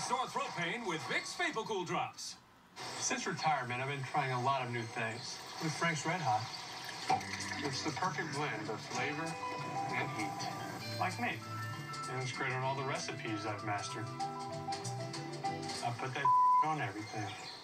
sore throat pain with Vicks VapoCool Drops. Since retirement, I've been trying a lot of new things. With Frank's Red Hot, it's the perfect blend of flavor and heat. Like me. And it's great on all the recipes I've mastered. I put that on everything.